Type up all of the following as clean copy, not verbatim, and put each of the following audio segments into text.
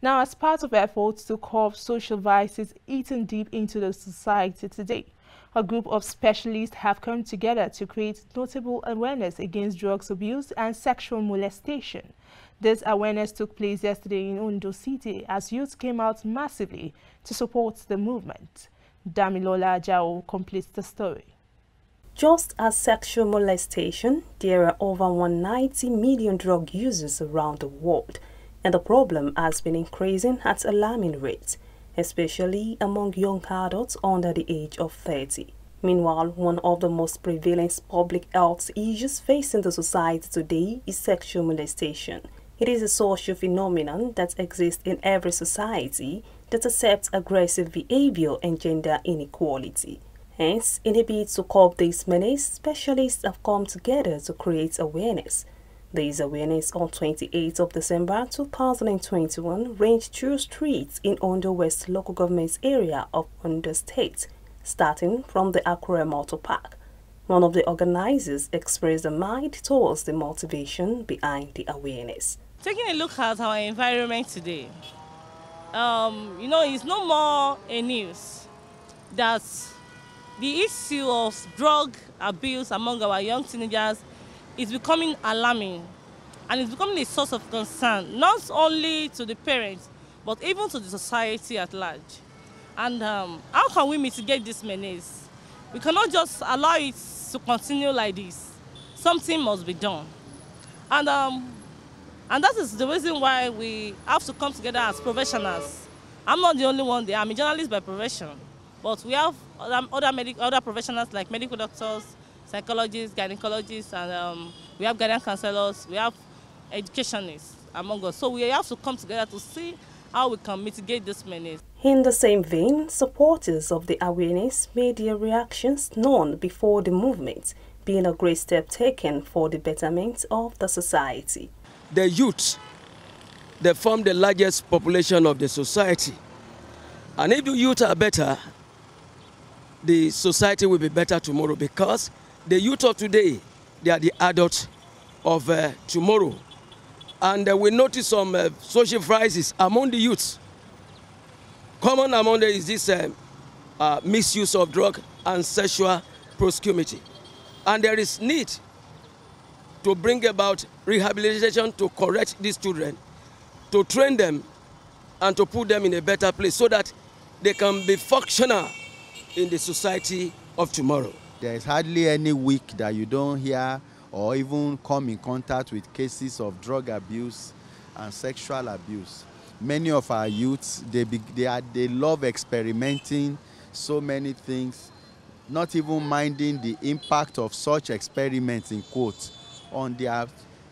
Now, as part of efforts to curb social vices eating deep into the society today, a group of specialists have come together to create notable awareness against drugs abuse and sexual molestation. This awareness took place yesterday in Ondo City as youth came out massively to support the movement. Damilola Ajao completes the story. Just as sexual molestation, there are over 190 million drug users around the world, and the problem has been increasing at alarming rates, especially among young adults under the age of 30. Meanwhile, one of the most prevalent public health issues facing the society today is sexual molestation. It is a social phenomenon that exists in every society that accepts aggressive behavior and gender inequality. Hence, in a bid to curb this menace, specialists have come together to create awareness. This awareness on 28th of December 2021 ranged through streets in Ondo West local government area of Ondo State, starting from the Akure Motor Park. One of the organizers expressed a mind towards the motivation behind the awareness. Taking a look at our environment today, it's no more a news that the issue of drug abuse among our young teenagers is becoming alarming, and it's becoming a source of concern, not only to the parents, but even to the society at large. And how can we mitigate this menace? We cannot just allow it to continue like this. Something must be done. And that is the reason why we have to come together as professionals. I'm not the only one there. I'm a journalist by profession. But we have other professionals like medical doctors, psychologists, gynecologists, and we have guidance counselors, we have educationists among us. So we have to come together to see how we can mitigate this menace. In the same vein, supporters of the awareness made their reactions known before the movement, being a great step taken for the betterment of the society. The youth, they form the largest population of the society. And if the youth are better, the society will be better tomorrow, because the youth of today, they are the adults of tomorrow. And we notice some social crises among the youths. Common among them is this misuse of drug and sexual promiscuity. And there is need to bring about rehabilitation to correct these children, to train them and to put them in a better place so that they can be functional in the society of tomorrow. There is hardly any week that you don't hear or even come in contact with cases of drug abuse and sexual abuse. Many of our youths, they love experimenting so many things, not even minding the impact of such experiments, in quotes, on their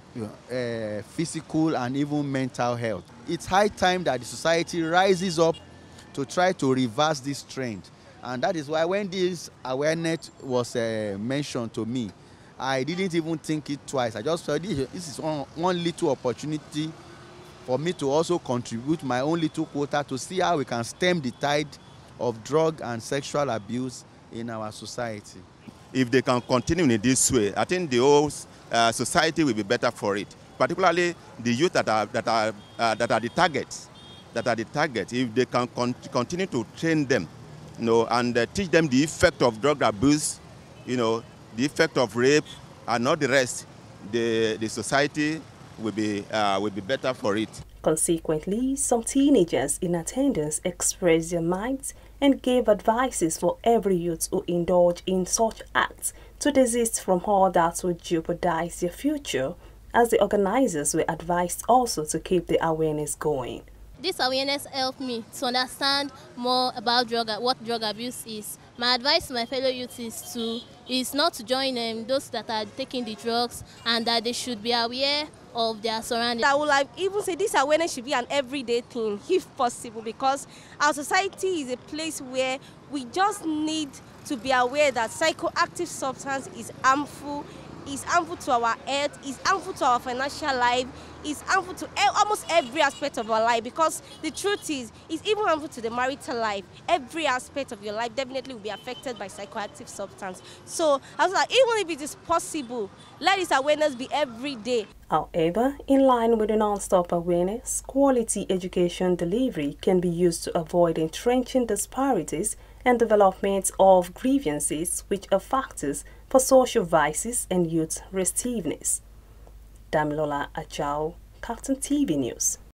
physical and even mental health. It's high time that the society rises up to try to reverse this trend. And that is why when this awareness was mentioned to me, I didn't even think it twice. I just felt this is one little opportunity for me to also contribute my own little quota to see how we can stem the tide of drug and sexual abuse in our society. If they can continue in this way, I think the whole society will be better for it. Particularly the youth that are the targets. If they can continue to train them, and teach them the effect of drug abuse, the effect of rape, and all the rest, the society will be better for it. Consequently, some teenagers in attendance expressed their minds and gave advices for every youth who indulge in such acts to desist from all that would jeopardize their future, as the organizers were advised also to keep the awareness going. This awareness helped me to understand more about what drug abuse is. My advice to my fellow youth is not to join those that are taking the drugs, and that they should be aware of their surroundings. I would even say this awareness should be an everyday thing, if possible, because our society is a place where we just need to be aware that psychoactive substance is harmful, it's harmful to our health, it's harmful to our financial life, it's harmful to almost every aspect of our life, because the truth is, it's even harmful to the marital life. Every aspect of your life definitely will be affected by psychoactive substance. So I was like, even if it is possible, let this awareness be every day. However, in line with the non-stop awareness, quality education delivery can be used to avoid entrenching disparities and development of grievances, which are factors for social vices and youth restiveness. Damilola Ajao, KAFTAN TV News.